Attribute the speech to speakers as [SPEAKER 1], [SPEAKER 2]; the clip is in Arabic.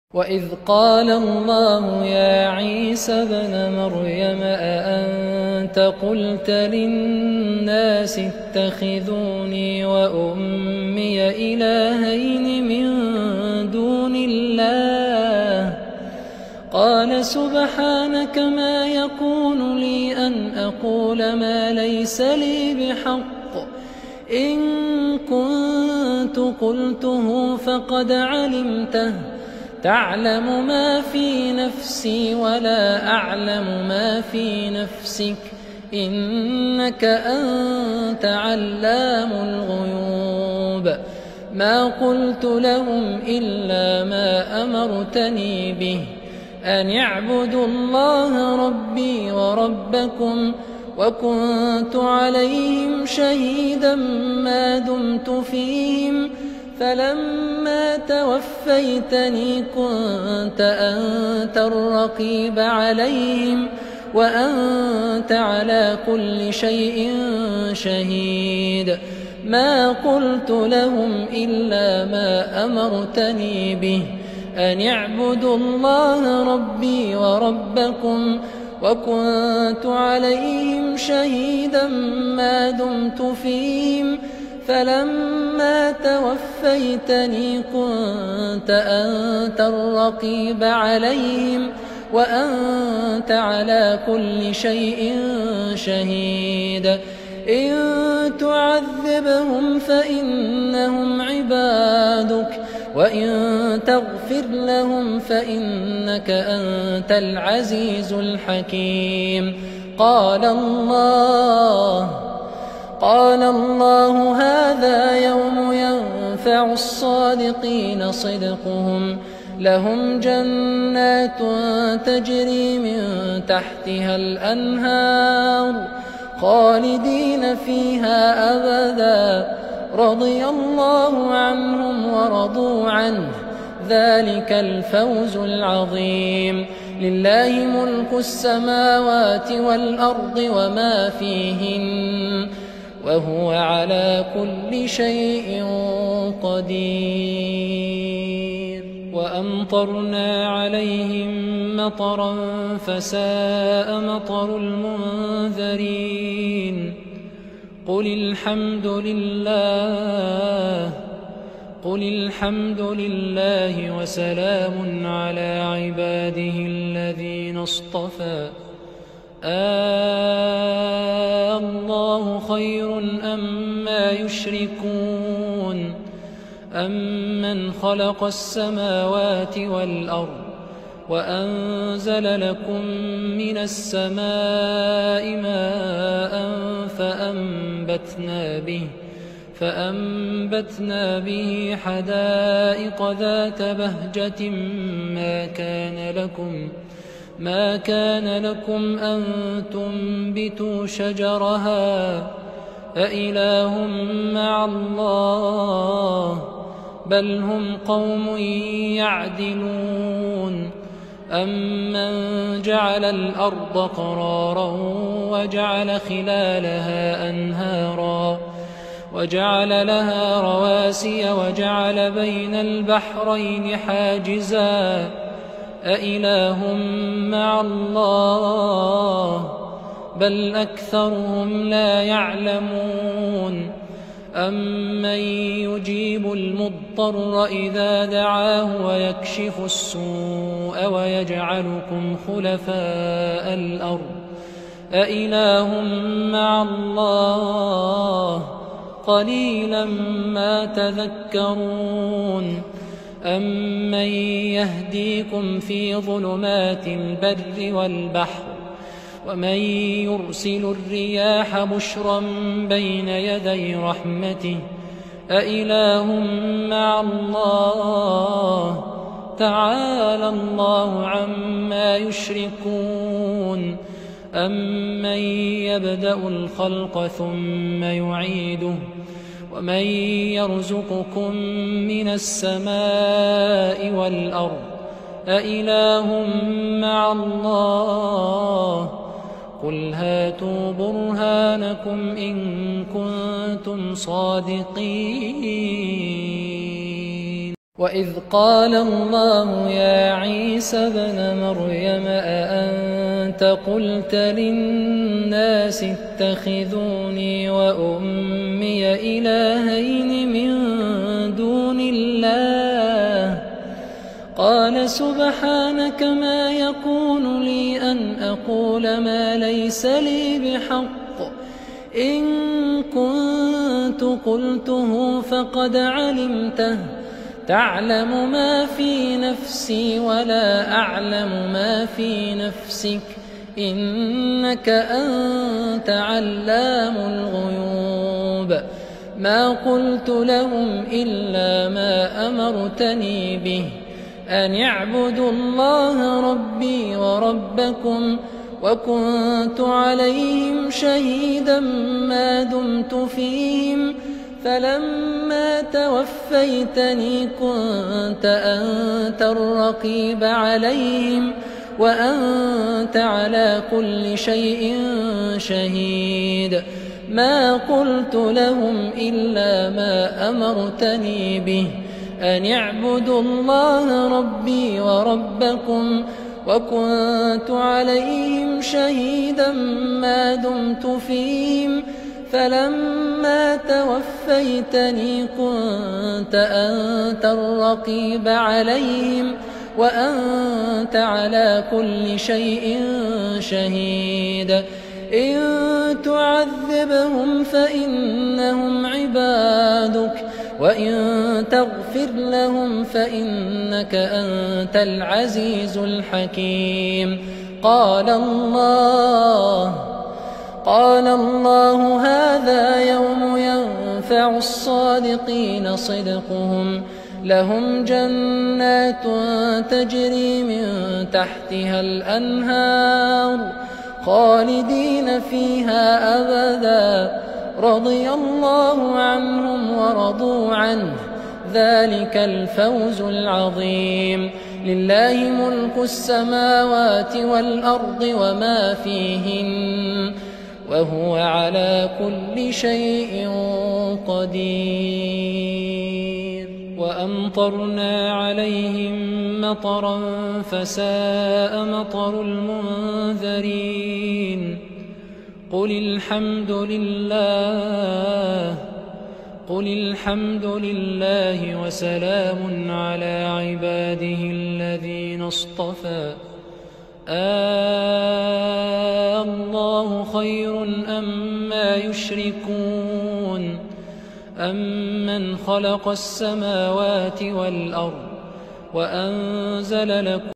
[SPEAKER 1] وإذ قال الله يا عيسى ابن مريم أأنت قلت للناس اتخذوني وأمي إلهين من دون الله قال سبحانك ما يكون لي أن أقول ما ليس لي بحق إن كنت قلته فقد علمته تعلم ما في نفسي ولا أعلم ما في نفسك إنك أنت علام الغيوب ما قلت لهم إلا ما أمرتني به أن اعبدوا الله ربي وربكم وكنت عليهم شهيدا ما دمت فيهم فلما توفيتني كنت أنت الرقيب عليهم وأنت على كل شيء شهيد ما قلت لهم إلا ما أمرتني به أن اعبدوا الله ربي وربكم وكنت عليهم شهيدا ما دمت فيهم فلما توفيتني كنت أنت الرقيب عليهم وأنت على كل شيء شهيد إن تعذبهم فإنهم عبادك وإن تغفر لهم فإنك أنت العزيز الحكيم قال الله هذا يوم ينفع الصادقين صدقهم لهم جنات تجري من تحتها الأنهار خالدين فيها أبدا رضي الله عنهم ورضوا عنه ذلك الفوز العظيم لله ملك السماوات والأرض وما فيهن وهو على كل شيء قدير وأمطرنا عليهم مطرا فساء مطر المنذرين قل الحمد لله وسلام على عباده الذين اصطفى الله خير أما يشركون أمن خلق السماوات والأرض وأنزل لكم من السماء ماء فأنبتنا به حدائق ذات بهجة ما كان لكم أن تنبتوا شجرها أإله مع الله بل هم قوم يعدلون أمن جعل الأرض قرارا وجعل خلالها أنهارا وجعل لها رواسي وجعل بين البحرين حاجزا أإله مع الله بل أكثرهم لا يعلمون أمن يجيب المضطر إذا دعاه ويكشف السوء ويجعلكم خلفاء الأرض أإله مع الله قليلا ما تذكرون أمن يهديكم في ظلمات البر والبحر ومن يرسل الرياح بشرا بين يدي رحمته أإله مع الله تعالى الله عما يشركون أمن يبدأ الخلق ثم يعيده ومن يرزقكم من السماء والأرض أإله مع الله قل هاتوا برهانكم إن كنتم صادقين وإذ قال الله يا عيسى ابن مريم أأنت قلت للناس اتخذوني وأمي إلهين من دون الله قال سبحانك ما يكون لي أن أقول ما ليس لي بحق إن كنت قلته فقد علمته تعلم ما في نفسي ولا أعلم ما في نفسك إنك أنت علام الغيوب ما قلت لهم إلا ما أمرتني به أن اعبدوا الله ربي وربكم وكنت عليهم شهيدا ما دمت فيهم فلما توفيتني كنت أنت الرقيب عليهم وأنت على كل شيء شهيد ما قلت لهم إلا ما أمرتني به أن اعبدوا الله ربي وربكم وكنت عليهم شهيدا ما دمت فيهم فلما توفيتني كنت أنت الرقيب عليهم وأنت على كل شيء شهيد إن تعذبهم فإنهم عبادك وإن تغفر لهم فإنك أنت العزيز الحكيم قال الله هذا يوم ينفع الصادقين صدقهم لهم جنات تجري من تحتها الأنهار خالدين فيها أبدا رضي الله عنهم ورضوا عنه ذلك الفوز العظيم لله ملك السماوات والأرض وما فيهن وهو على كل شيء قدير وأمطرنا عليهم مطرا فساء مطر المنذرين قل الحمد لله وسلام على عباده الذين اصطفى الله خير أما يشركون أمن خلق السماوات والأرض وأنزل لكم